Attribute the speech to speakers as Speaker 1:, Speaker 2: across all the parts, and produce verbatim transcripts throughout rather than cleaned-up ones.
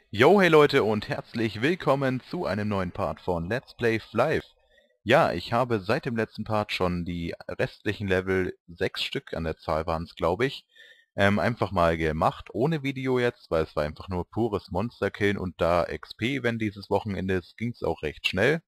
Speaker 1: Yo, hey Leute und herzlich willkommen zu einem neuen Part von Let's Play Flive. Ja, ich habe seit dem letzten Part schon die restlichen Level, sechs Stück an der Zahl waren es, glaube ich, ähm, einfach mal gemacht, ohne Video jetzt, weil es war einfach nur pures Monsterkillen und da X P-Event dieses Wochenende ist, ging es auch recht schnell.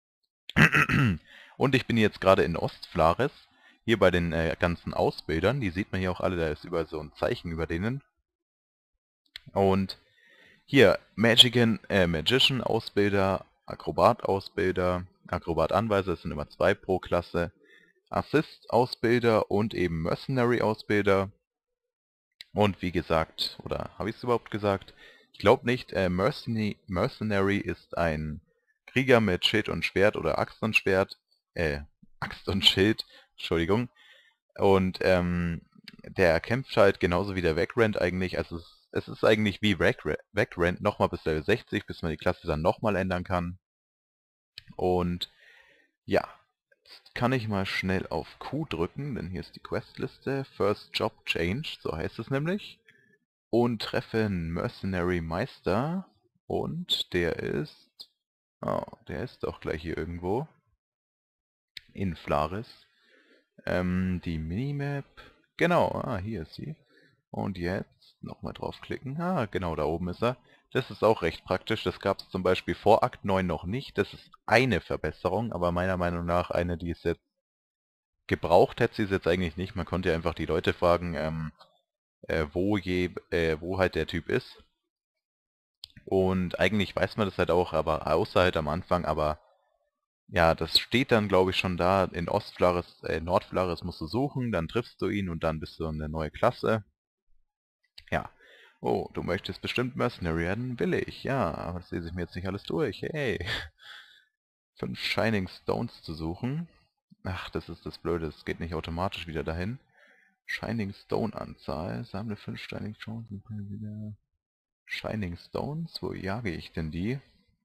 Speaker 1: Und ich bin jetzt gerade in Ostflares, hier bei den äh, ganzen Ausbildern, die sieht man hier auch alle, da ist überall so ein Zeichen über denen. Und hier, Magician, äh, Magician Ausbilder, Akrobat Ausbilder, Akrobat Anweiser, das sind immer zwei pro Klasse, Assist Ausbilder und eben Mercenary Ausbilder. Und wie gesagt, oder habe ich es überhaupt gesagt? Ich glaube nicht, äh, Mercenary, Mercenary ist ein Krieger mit Schild und Schwert oder Axt und Schwert, äh, Axt und Schild, Entschuldigung. Und ähm, der kämpft halt genauso wie der Vagrant eigentlich. Also es, es ist eigentlich wie Vagra- Vagrant nochmal bis Level sechzig, bis man die Klasse dann nochmal ändern kann. Und ja, jetzt kann ich mal schnell auf Q drücken, denn hier ist die Questliste. First Job Change, so heißt es nämlich. Und treffe einen Mercenary Meister. Und der ist... Oh, der ist doch gleich hier irgendwo. In Flaris. Ähm, die Minimap. Genau, ah, hier ist sie. Und jetzt nochmal draufklicken. Ah, genau, da oben ist er. Das ist auch recht praktisch. Das gab es zum Beispiel vor Akt neun noch nicht. Das ist eine Verbesserung, aber meiner Meinung nach eine, die es jetzt gebraucht hätte sie es jetzt eigentlich nicht. Man konnte ja einfach die Leute fragen, ähm, äh, wo je, äh, wo halt der Typ ist. Und eigentlich weiß man das halt auch, aber außer halt am Anfang, aber ja, das steht dann, glaube ich, schon da. In Ostflares, äh, Nordflares musst du suchen, dann triffst du ihn und dann bist du eine neue Klasse. Ja. Oh, du möchtest bestimmt Mercenary werden? Will ich, ja, aber das lese ich mir jetzt nicht alles durch. Hey. Fünf Shining Stones zu suchen. Ach, das ist das Blöde, es geht nicht automatisch wieder dahin. Shining Stone Anzahl. Sammle fünf Shining Stones und bringe wieder Shining Stones. Wo jage ich denn die?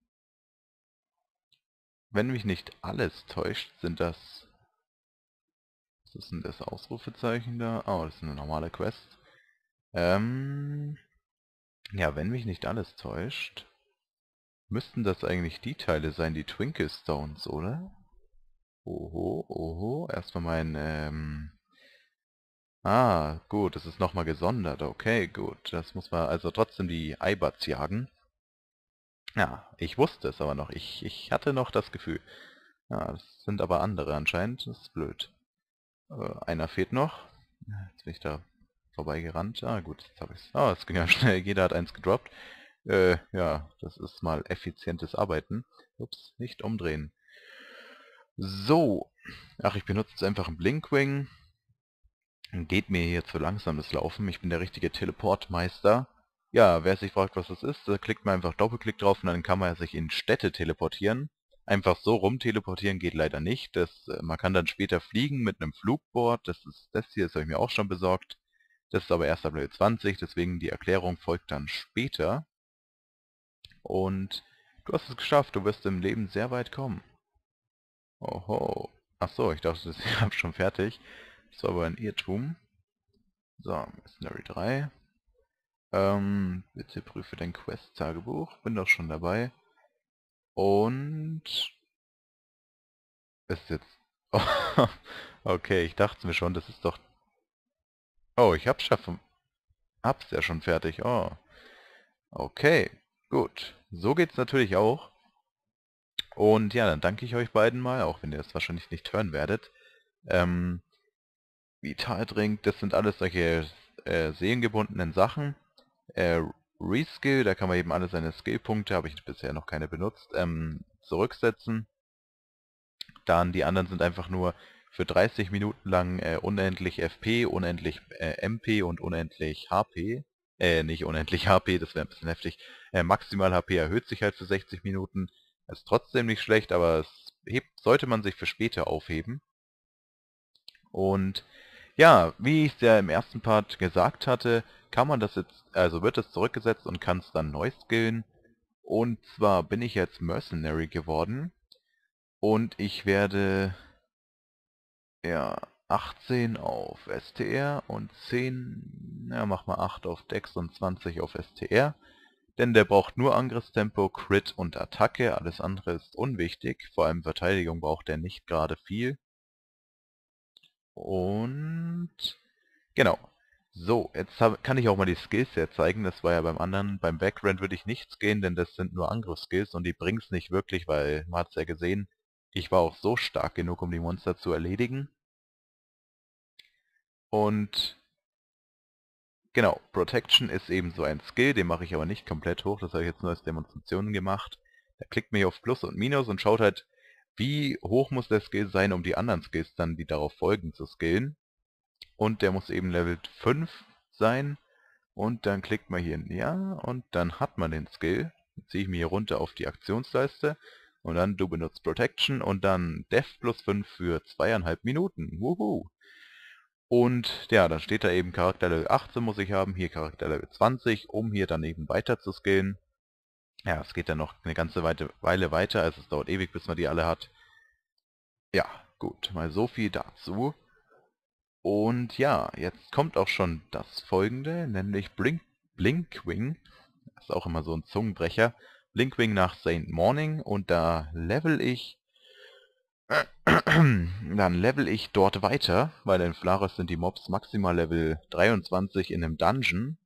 Speaker 1: Wenn mich nicht alles täuscht, sind das... Was ist denn das Ausrufezeichen da? Oh, das ist eine normale Quest. Ähm... Ja, wenn mich nicht alles täuscht, müssten das eigentlich die Teile sein, die Twinkle Stones, oder? Oho, oho. Erstmal mein, ähm... Ah, gut, das ist nochmal gesondert. Okay, gut. Das muss man also trotzdem die Eibats jagen. Ja, ich wusste es aber noch. Ich, ich hatte noch das Gefühl. Ja, das sind aber andere anscheinend. Das ist blöd. Äh, einer fehlt noch. Ja, jetzt bin ich da vorbeigerannt. Ah, gut, jetzt habe ich es. Ah, es ging ja schnell. Jeder hat eins gedroppt. Äh, ja, das ist mal effizientes Arbeiten. Ups, nicht umdrehen. So. Ach, ich benutze jetzt einfach einen Blinkwing. Geht mir hier zu langsam das Laufen. Ich bin der richtige Teleportmeister. Ja, wer sich fragt, was das ist, da klickt man einfach Doppelklick drauf und dann kann man sich in Städte teleportieren. Einfach so rum teleportieren geht leider nicht. Das, äh, man kann dann später fliegen mit einem Flugboard. Das ist das hier, das habe ich mir auch schon besorgt. Das ist aber erst ab Level zwanzig, deswegen die Erklärung folgt dann später. Und du hast es geschafft, du wirst im Leben sehr weit kommen. Oho. Ach so, ich dachte, ich habe schon fertig. Das war aber ein Irrtum. So, Mercenary drei. Ähm, bitte prüfe dein Quest-Tagebuch. Bin doch schon dabei. Und... Ist jetzt... Okay, ich dachte mir schon, das ist doch... Oh, ich hab's schon... Hab's ja schon fertig. Oh. Okay, gut. So geht's natürlich auch. Und ja, dann danke ich euch beiden mal, auch wenn ihr das wahrscheinlich nicht hören werdet. Ähm, Vitaldrink, das sind alles solche äh, seelengebundenen Sachen. Äh, Reskill, da kann man eben alle seine Skillpunkte, habe ich bisher noch keine benutzt, ähm, zurücksetzen. Dann die anderen sind einfach nur für dreißig Minuten lang äh, unendlich F P, unendlich äh, M P und unendlich H P. Äh, nicht unendlich H P, das wäre ein bisschen heftig. Äh, maximal H P erhöht sich halt für sechzig Minuten. Ist trotzdem nicht schlecht, aber es hebt, sollte man sich für später aufheben. Und ja, wie ich es ja im ersten Part gesagt hatte, kann man das jetzt, also wird es zurückgesetzt und kann es dann neu skillen. Und zwar bin ich jetzt Mercenary geworden und ich werde ja achtzehn auf S T R und zehn, ja mach mal acht auf Dex und zwanzig auf S T R. denn der braucht nur Angriffstempo, Crit und Attacke, alles andere ist unwichtig, vor allem Verteidigung braucht er nicht gerade viel. Und genau. So, jetzt hab, kann ich auch mal die Skills hier zeigen, das war ja beim anderen. Beim Backrand würde ich nichts gehen, denn das sind nur Angriffsskills und die bringen es nicht wirklich, weil man hat es ja gesehen, ich war auch so stark genug, um die Monster zu erledigen. Und genau, Protection ist eben so ein Skill, den mache ich aber nicht komplett hoch, das habe ich jetzt nur als Demonstration gemacht. Da klickt man hier auf Plus und Minus und schaut halt, wie hoch muss der Skill sein, um die anderen Skills dann, die darauf folgen, zu skillen. Und der muss eben Level fünf sein. Und dann klickt man hier in Ja und dann hat man den Skill. Dann ziehe ich mir hier runter auf die Aktionsleiste und dann du benutzt Protection und dann Def plus fünf für zweieinhalb Minuten. Wuhu! Und ja, dann steht da eben Charakter Level achtzehn muss ich haben, hier Charakter Level zwanzig, um hier daneben weiter zu skillen. Ja, es geht dann noch eine ganze Weile weiter, also es dauert ewig, bis man die alle hat. Ja, gut, mal so viel dazu. Und ja, jetzt kommt auch schon das folgende, nämlich Blink, Blinkwing. Das ist auch immer so ein Zungenbrecher. Blinkwing nach Saint Morning und da level ich dann level ich dort weiter, weil in Flaris sind die Mobs maximal Level dreiundzwanzig in einem Dungeon.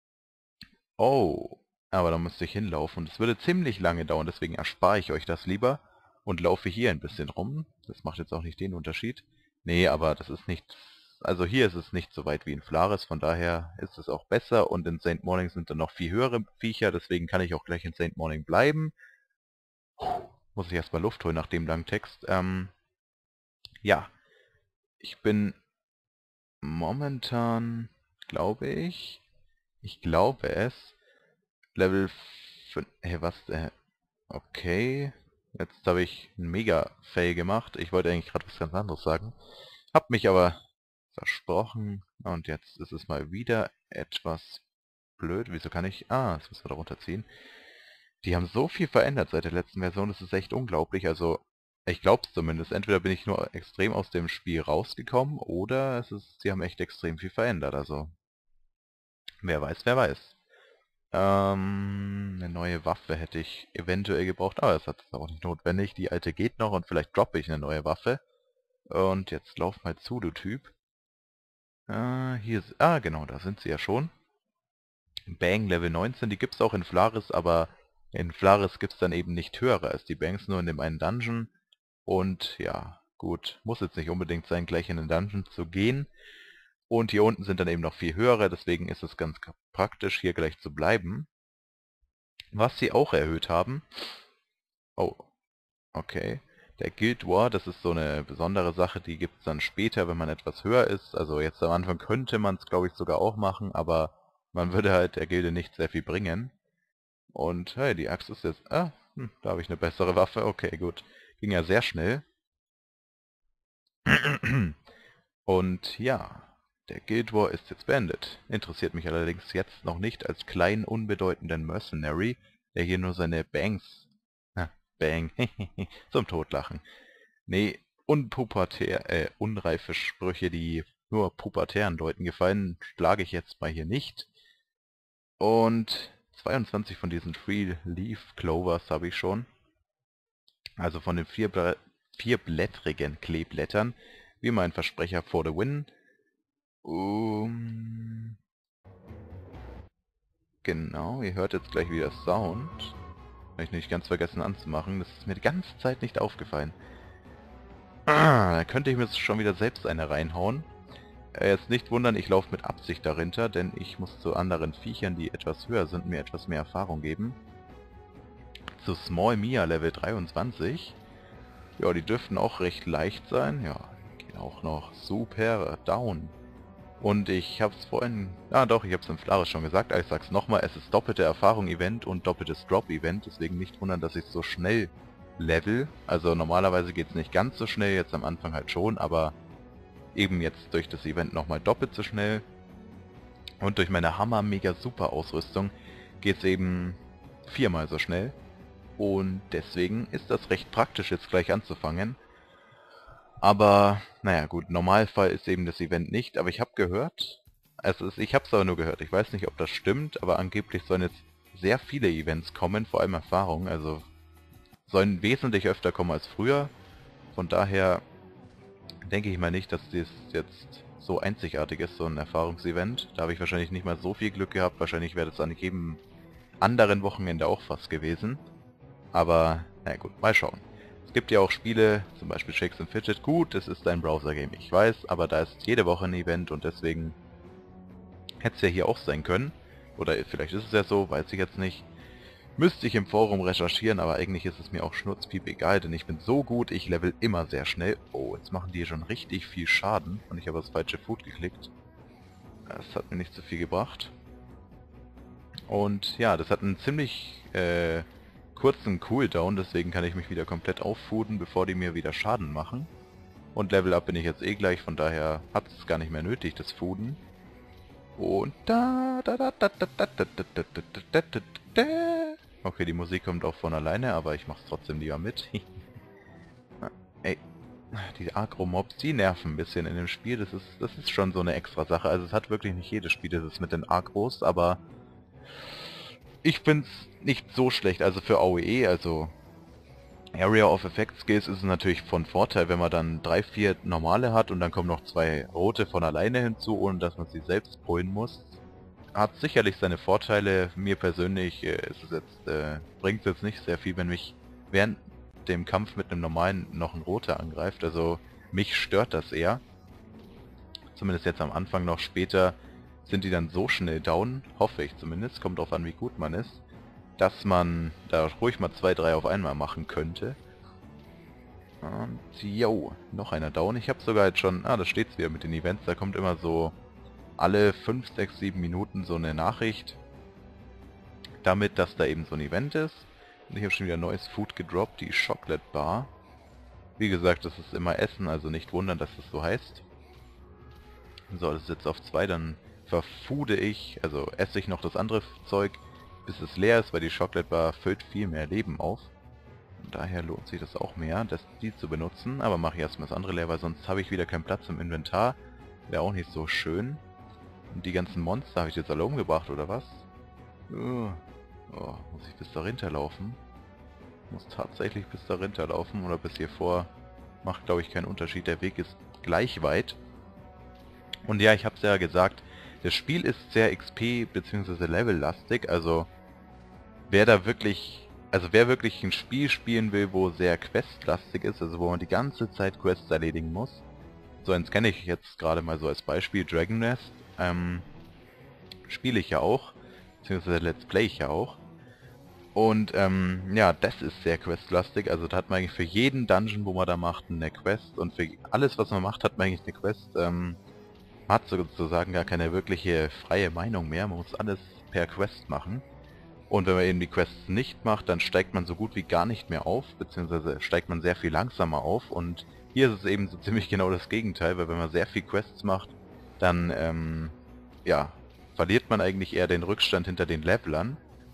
Speaker 1: Oh, aber da müsste ich hinlaufen und es würde ziemlich lange dauern, deswegen erspare ich euch das lieber und laufe hier ein bisschen rum. Das macht jetzt auch nicht den Unterschied. Nee, aber das ist nicht... Also hier ist es nicht so weit wie in Flaris, von daher ist es auch besser und in Saint Morning sind dann noch viel höhere Viecher, deswegen kann ich auch gleich in Saint Morning bleiben. Muss ich erstmal Luft holen nach dem langen Text. Ähm, ja, ich bin momentan, glaube ich, ich glaube es, Level fünf, hey, was, äh, okay, jetzt habe ich einen Mega-Fail gemacht. Ich wollte eigentlich gerade was ganz anderes sagen, hab mich aber versprochen und jetzt ist es mal wieder etwas blöd. Wieso kann ich... Ah, das müssen wir da runterziehen. Die haben so viel verändert seit der letzten Version, das ist echt unglaublich. Also, ich glaube es zumindest. Entweder bin ich nur extrem aus dem Spiel rausgekommen oder es ist, sie haben echt extrem viel verändert. Also, wer weiß, wer weiß. Ähm, eine neue Waffe hätte ich eventuell gebraucht, aber das ist auch nicht notwendig. Die alte geht noch und vielleicht droppe ich eine neue Waffe. Und jetzt lauf mal zu, du Typ. Äh, hier ist... Ah, genau, da sind sie ja schon. Bang Level neunzehn, die gibt's auch in Flaris, aber in Flaris gibt's dann eben nicht höhere als die Bangs, nur in dem einen Dungeon. Und ja, gut, muss jetzt nicht unbedingt sein, gleich in den Dungeon zu gehen. Und hier unten sind dann eben noch viel höhere, deswegen ist es ganz praktisch, hier gleich zu bleiben. Was sie auch erhöht haben... Oh, okay. Der Guild War, das ist so eine besondere Sache, die gibt's dann später, wenn man etwas höher ist. Also jetzt am Anfang könnte man es, glaube ich, sogar auch machen, aber man würde halt der Gilde nicht sehr viel bringen. Und hey, die Axt ist jetzt... Ah, hm, da habe ich eine bessere Waffe. Okay, gut. Ging ja sehr schnell. Und ja, der Guild War ist jetzt beendet. Interessiert mich allerdings jetzt noch nicht als kleinen, unbedeutenden Mercenary, der hier nur seine Bangs... Ah, Bang, zum Totlachen. Nee, unpubertär, äh, unreife Sprüche, die nur pubertären Leuten gefallen, schlage ich jetzt mal hier nicht. Und zweiundzwanzig von diesen Three-Leaf Clovers habe ich schon. Also von den vier, vierblättrigen Kleeblättern, wie mein Versprecher for the win. Um, genau, ihr hört jetzt gleich wieder Sound. Habe ich nicht ganz vergessen anzumachen, das ist mir die ganze Zeit nicht aufgefallen. Ah, da könnte ich mir schon wieder selbst eine reinhauen. Äh, jetzt nicht wundern, ich laufe mit Absicht dahinter, denn ich muss zu anderen Viechern, die etwas höher sind, mir etwas mehr Erfahrung geben. Zu Small Mia Level dreiundzwanzig. Ja, die dürften auch recht leicht sein. Ja, gehen auch noch super down. Und ich hab's vorhin... Ah doch, ich hab's im Flaris schon gesagt, aber ich sag's nochmal, es ist doppelte Erfahrung-Event und doppeltes Drop-Event, deswegen nicht wundern, dass ich so schnell level. Also normalerweise geht's nicht ganz so schnell, jetzt am Anfang halt schon, aber eben jetzt durch das Event nochmal doppelt so schnell. Und durch meine Hammer-Mega-Super-Ausrüstung geht's eben viermal so schnell. Und deswegen ist das recht praktisch, jetzt gleich anzufangen. Aber, naja gut, Normalfall ist eben das Event nicht, aber ich habe gehört, also ich habe es aber nur gehört, ich weiß nicht, ob das stimmt, aber angeblich sollen jetzt sehr viele Events kommen, vor allem Erfahrungen, also sollen wesentlich öfter kommen als früher. Von daher denke ich mal nicht, dass das jetzt so einzigartig ist, so ein Erfahrungsevent. Da habe ich wahrscheinlich nicht mal so viel Glück gehabt, wahrscheinlich wäre das an jedem anderen Wochenende auch fast gewesen. Aber, na gut, mal schauen. Es gibt ja auch Spiele, zum Beispiel Shakes and Fidget. Gut, es ist ein Browser-Game, ich weiß, aber da ist jede Woche ein Event und deswegen hätte es ja hier auch sein können. Oder vielleicht ist es ja so, weiß ich jetzt nicht. Müsste ich im Forum recherchieren, aber eigentlich ist es mir auch schnurzpiep egal, denn ich bin so gut, ich level immer sehr schnell. Oh, jetzt machen die schon richtig viel Schaden und ich habe das falsche Food geklickt. Das hat mir nicht so viel gebracht. Und ja, das hat einen ziemlich äh, kurzen Cooldown, deswegen kann ich mich wieder komplett auffooden, bevor die mir wieder Schaden machen. Und Level Up bin ich jetzt eh gleich, von daher hat es gar nicht mehr nötig, das Fooden. Und da da da da da da da da da da da. Okay, die Musik kommt auch von alleine, aber ich mach's trotzdem lieber mit. Ey, die Agro-Mobs, die nerven ein bisschen in dem Spiel. Das ist, das ist schon so eine extra Sache. Also es hat wirklich nicht jedes Spiel, das ist mit den Agros, aber ich find's nicht so schlecht. Also für A O E, also Area of Effect Skills, ist es natürlich von Vorteil, wenn man dann drei, vier normale hat und dann kommen noch zwei rote von alleine hinzu, ohne dass man sie selbst pullen muss. Hat sicherlich seine Vorteile. Mir persönlich äh, ist es jetzt, äh, bringt es jetzt nicht sehr viel, wenn mich während dem Kampf mit einem normalen noch ein roter angreift. Also mich stört das eher. Zumindest jetzt am Anfang noch. Später sind die dann so schnell down, hoffe ich zumindest, kommt drauf an wie gut man ist, dass man da ruhig mal zwei, drei auf einmal machen könnte. Und yo, noch einer down. Ich habe sogar jetzt schon, ah, da steht's wieder mit den Events, da kommt immer so alle fünf, sechs, sieben Minuten so eine Nachricht, damit, dass da eben so ein Event ist. Und ich habe schon wieder neues Food gedroppt, die Chocolate Bar. Wie gesagt, das ist immer Essen, also nicht wundern, dass das so heißt. So, das ist jetzt auf zwei, dann verfude ich, also esse ich noch das andere Zeug, bis es leer ist, weil die Chocolate Bar füllt viel mehr Leben auf. Und daher lohnt sich das auch mehr, das, die zu benutzen. Aber mache ich erstmal das andere leer, weil sonst habe ich wieder keinen Platz im Inventar. Wäre auch nicht so schön. Und die ganzen Monster habe ich jetzt alle umgebracht, oder was? Uh, oh, muss ich bis dahinter laufen? Muss tatsächlich bis dahinter laufen oder bis hier vor. Macht, glaube ich, keinen Unterschied. Der Weg ist gleich weit. Und ja, ich habe es ja gesagt, das Spiel ist sehr X P- bzw. Level-lastig. Also, wer da wirklich... Also, wer wirklich ein Spiel spielen will, wo sehr questlastig ist, also wo man die ganze Zeit Quests erledigen muss. So eins kenne ich jetzt gerade mal so als Beispiel, Dragon Nest. Ähm, spiele ich ja auch, beziehungsweise Let's Play ich ja auch. Und ähm, ja, das ist sehr questlastig, also da hat man eigentlich für jeden Dungeon, wo man da macht, eine Quest. Und für alles, was man macht, hat man eigentlich eine Quest. Ähm, man hat sozusagen gar keine wirkliche freie Meinung mehr, man muss alles per Quest machen. Und wenn man eben die Quests nicht macht, dann steigt man so gut wie gar nicht mehr auf, beziehungsweise steigt man sehr viel langsamer auf. Und hier ist es eben so ziemlich genau das Gegenteil, weil wenn man sehr viel Quests macht, dann, ähm, ja, verliert man eigentlich eher den Rückstand hinter den Levelern.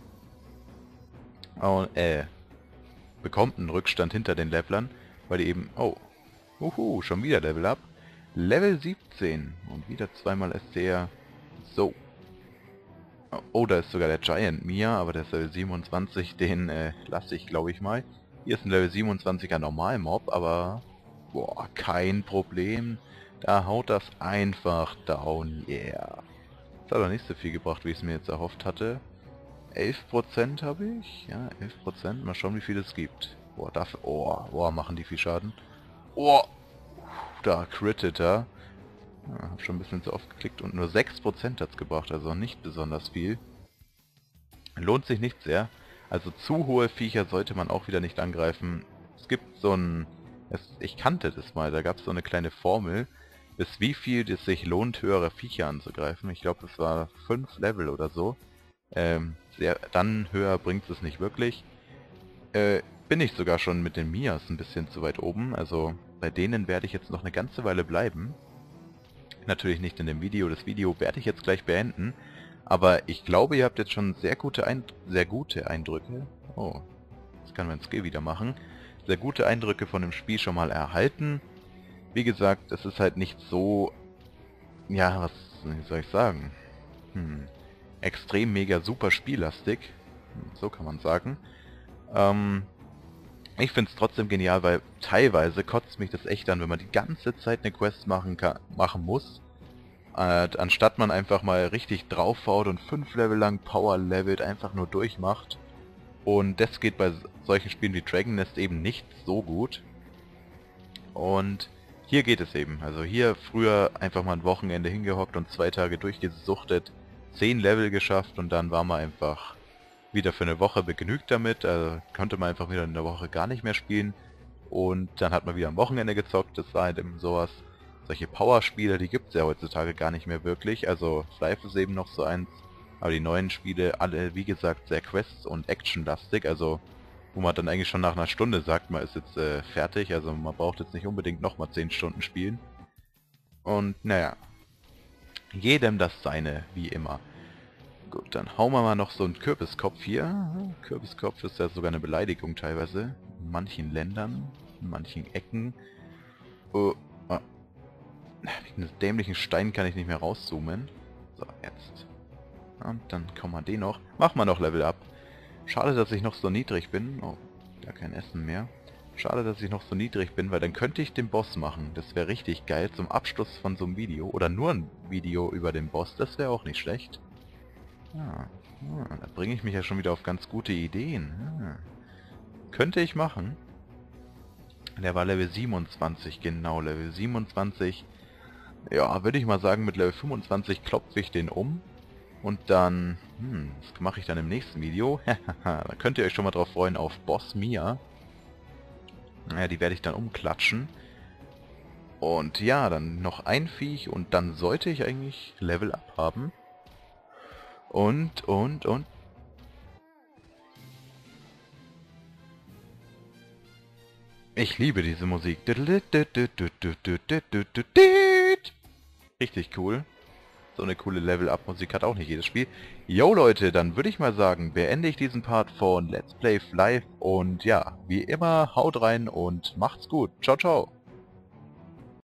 Speaker 1: Und, äh, bekommt einen Rückstand hinter den Levelern, weil die eben, oh, uhu, schon wieder Level Up. Level siebzehn und wieder zweimal S C R. So. Oh, da ist sogar der Giant Mia, aber der ist Level siebenundzwanzig, den äh, lasse ich, glaube ich mal. Hier ist ein Level siebenundzwanziger Normal-Mob, aber boah, kein Problem. Da haut das einfach down, yeah. Das hat aber nicht so viel gebracht, wie ich es mir jetzt erhofft hatte. elf Prozent habe ich, ja, elf Prozent. Mal schauen, wie viel es gibt. Boah, dafür, oh, boah, machen die viel Schaden. Oh, da crittet er. Ja, hab schon ein bisschen zu oft geklickt und nur sechs Prozent hat es gebracht, also nicht besonders viel. Lohnt sich nicht sehr. Also zu hohe Viecher sollte man auch wieder nicht angreifen. Es gibt so ein... Es, ich kannte das mal, da gab es so eine kleine Formel, bis wie viel es sich lohnt, höhere Viecher anzugreifen. Ich glaube, das war fünf Level oder so. Ähm, sehr, dann höher bringt es nicht wirklich. Äh, bin ich sogar schon mit den Mias ein bisschen zu weit oben. Also bei denen werde ich jetzt noch eine ganze Weile bleiben. Natürlich nicht in dem Video. Das Video werde ich jetzt gleich beenden. Aber ich glaube, ihr habt jetzt schon sehr gute, Eind sehr gute Eindrücke. Oh, das kann mein Skill wieder machen. Sehr gute Eindrücke von dem Spiel schon mal erhalten. Wie gesagt, es ist halt nicht so... Ja, was wie soll ich sagen? Hm, extrem mega super spiellastig. So kann man sagen. Ähm, ich finde es trotzdem genial, weil teilweise kotzt mich das echt an, wenn man die ganze Zeit eine Quest machen kann, machen muss, äh, anstatt man einfach mal richtig draufhaut und fünf Level lang Power levelt, einfach nur durchmacht. Und das geht bei solchen Spielen wie Dragon Nest eben nicht so gut. Und hier geht es eben. Also hier früher einfach mal ein Wochenende hingehockt und zwei Tage durchgesuchtet, zehn Level geschafft und dann war man einfach wieder für eine Woche begnügt damit. Also konnte man einfach wieder in der Woche gar nicht mehr spielen. Und dann hat man wieder am Wochenende gezockt. Das war halt eben sowas. Solche Power-Spiele, die gibt es ja heutzutage gar nicht mehr wirklich. Also Life ist eben noch so eins. Aber die neuen Spiele, alle wie gesagt sehr Quests- und Action-lastig. Also wo man dann eigentlich schon nach einer Stunde sagt, man ist jetzt äh, fertig. Also man braucht jetzt nicht unbedingt nochmal zehn Stunden spielen. Und naja, jedem das seine, wie immer. Gut, dann hauen wir mal noch so einen Kürbiskopf hier. Kürbiskopf ist ja sogar eine Beleidigung teilweise. In manchen Ländern, in manchen Ecken. Oh, oh. Wegen des dämlichen Stein kann ich nicht mehr rauszoomen. So, jetzt. Und dann kommen wir den noch. Machen wir noch Level Up. Schade, dass ich noch so niedrig bin. Oh, gar kein Essen mehr. Schade, dass ich noch so niedrig bin, weil dann könnte ich den Boss machen. Das wäre richtig geil zum Abschluss von so einem Video. Oder nur ein Video über den Boss. Das wäre auch nicht schlecht. Ja, ja, da bringe ich mich ja schon wieder auf ganz gute Ideen. Ja. Könnte ich machen. Der war Level siebenundzwanzig, genau, Level siebenundzwanzig. Ja, würde ich mal sagen, mit Level fünfundzwanzig klopfe ich den um. Und dann, hm, was mache ich dann im nächsten Video? Da könnt ihr euch schon mal drauf freuen auf Boss Mia. Naja, die werde ich dann umklatschen. Und ja, dann noch ein Viech und dann sollte ich eigentlich Level Up haben. Und, und, und... Ich liebe diese Musik. Richtig cool. So eine coole Level-Up-Musik hat auch nicht jedes Spiel. Yo Leute, dann würde ich mal sagen, beende ich diesen Part von Let's Play Live. Und ja, wie immer, haut rein und macht's gut. Ciao, ciao.